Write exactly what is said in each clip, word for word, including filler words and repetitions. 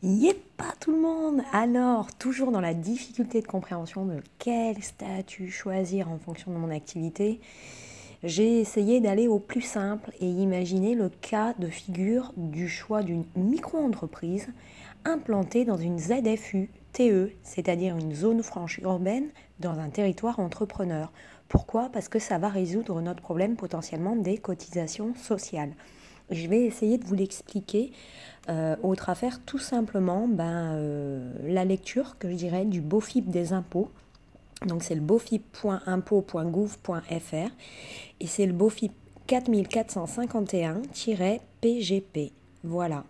Yep, pas tout le monde. Alors, toujours dans la difficulté de compréhension de quel statut choisir en fonction de mon activité, j'ai essayé d'aller au plus simple et imaginer le cas de figure du choix d'une micro-entreprise implantée dans une Z F U T E, c'est-à-dire une zone franche urbaine dans un territoire entrepreneur. Pourquoi ? Parce que ça va résoudre notre problème potentiellement des cotisations sociales. Je vais essayer de vous l'expliquer. Euh, autre affaire, tout simplement, ben, euh, la lecture, que je dirais, du BOFIP des impôts. Donc c'est le bofip point impôt point gouv point f r et c'est le BOFIP quatre quatre cent cinquante et un P G P. Voilà.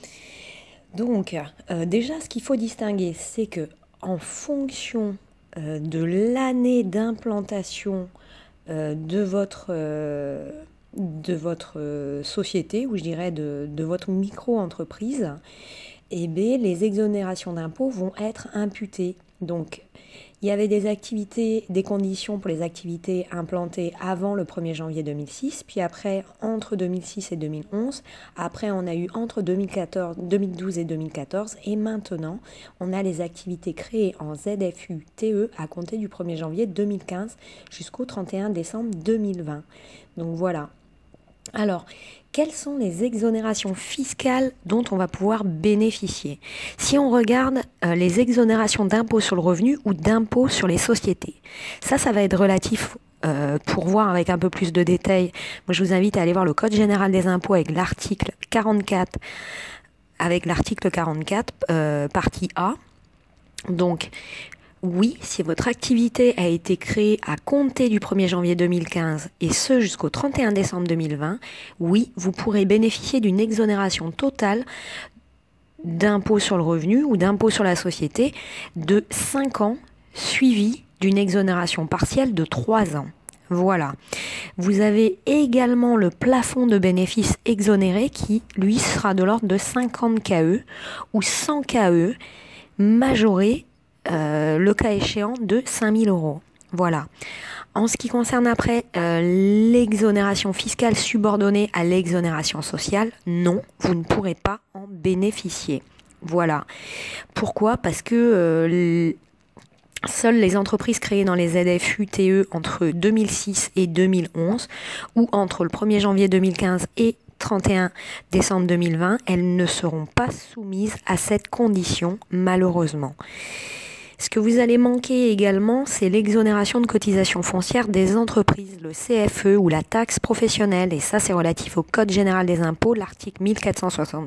Donc euh, déjà, ce qu'il faut distinguer, c'est que en fonction euh, de l'année d'implantation euh, de votre euh, de votre euh, société, ou je dirais de, de votre micro-entreprise, eh bien, les exonérations d'impôts vont être imputées. Donc, il y avait des activités, des conditions pour les activités implantées avant le premier janvier deux mille six, puis après, entre deux mille six et deux mille onze. Après, on a eu entre deux mille quatorze, deux mille douze et deux mille quatorze. Et maintenant, on a les activités créées en Z F U T E à compter du premier janvier deux mille quinze jusqu'au trente et un décembre deux mille vingt. Donc voilà. Alors, quelles sont les exonérations fiscales dont on va pouvoir bénéficier ? Si on regarde euh, les exonérations d'impôt sur le revenu ou d'impôt sur les sociétés, ça, ça va être relatif. Euh, pour voir avec un peu plus de détails, moi je vous invite à aller voir le Code général des impôts avec l'article quarante-quatre, avec l'article quarante-quatre, euh, partie A. Donc, oui, si votre activité a été créée à compter du premier janvier deux mille quinze et ce jusqu'au trente et un décembre deux mille vingt, oui, vous pourrez bénéficier d'une exonération totale d'impôt sur le revenu ou d'impôt sur la société de cinq ans, suivie d'une exonération partielle de trois ans. Voilà. Vous avez également le plafond de bénéfices exonérés qui, lui, sera de l'ordre de cinquante K E ou cent K E majoré Euh, le cas échéant de cinq mille euros. Voilà. En ce qui concerne après euh, l'exonération fiscale subordonnée à l'exonération sociale, non, vous ne pourrez pas en bénéficier. Voilà. Pourquoi ? Parce que euh, seules les entreprises créées dans les Z F U T E entre deux mille six et deux mille onze ou entre le premier janvier deux mille quinze et trente et un décembre deux mille vingt, elles ne seront pas soumises à cette condition, malheureusement. Ce que vous allez manquer également, c'est l'exonération de cotisation foncière des entreprises, le C F E ou la taxe professionnelle. Et ça, c'est relatif au Code général des impôts, l'article mille quatre cent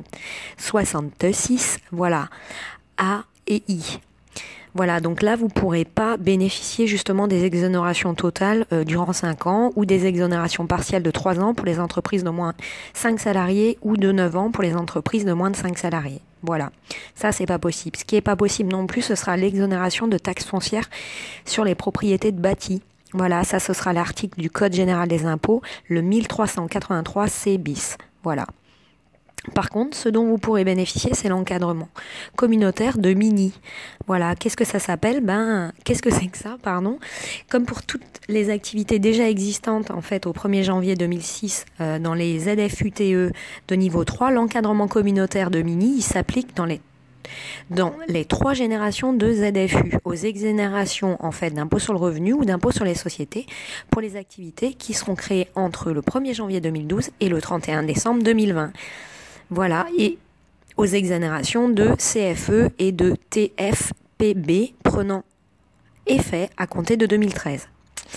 soixante-six, voilà, A et I. Voilà, donc là, vous ne pourrez pas bénéficier justement des exonérations totales euh, durant cinq ans ou des exonérations partielles de trois ans pour les entreprises de moins cinq salariés ou de neuf ans pour les entreprises de moins de cinq salariés. Voilà, ça c'est pas possible. Ce qui est pas possible non plus, ce sera l'exonération de taxes foncières sur les propriétés de bâtis. Voilà, ça ce sera l'article du Code général des impôts, le mille trois cent quatre-vingt-trois C bis. Voilà. Par contre, ce dont vous pourrez bénéficier, c'est l'encadrement communautaire de mini. Voilà, qu'est-ce que ça s'appelle ? Ben, qu'est-ce que c'est que ça, pardon ? Comme pour toutes les activités déjà existantes, en fait, au premier janvier deux mille six, euh, dans les Z F U T E de niveau trois, l'encadrement communautaire de mini, il s'applique dans les dans les trois générations de Z F U, aux exonérations en fait d'impôt sur le revenu ou d'impôt sur les sociétés pour les activités qui seront créées entre le premier janvier deux mille douze et le trente et un décembre deux mille vingt. Voilà, et aux exonérations de C F E et de T F P B prenant effet à compter de deux mille treize.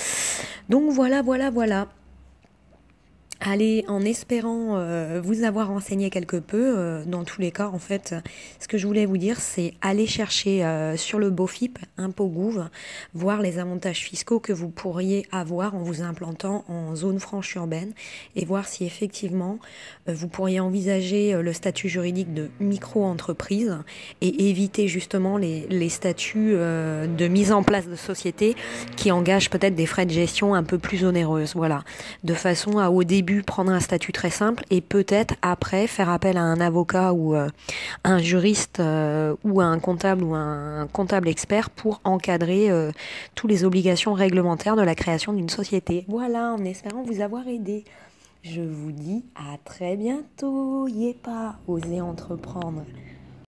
Donc voilà, voilà, voilà. Allez, en espérant euh, vous avoir renseigné quelque peu, euh, dans tous les cas, en fait, ce que je voulais vous dire, c'est aller chercher euh, sur le BOFIP, impôt gouv, voir les avantages fiscaux que vous pourriez avoir en vous implantant en zone franche urbaine et voir si effectivement euh, vous pourriez envisager euh, le statut juridique de micro-entreprise et éviter justement les, les statuts euh, de mise en place de sociétés qui engagent peut-être des frais de gestion un peu plus onéreuses. Voilà, de façon à au début prendre un statut très simple et peut-être après faire appel à un avocat ou euh, un juriste euh, ou à un comptable ou un, un comptable expert pour encadrer euh, toutes les obligations réglementaires de la création d'une société. Voilà, en espérant vous avoir aidé. Je vous dis à très bientôt. Yé pas, osez entreprendre.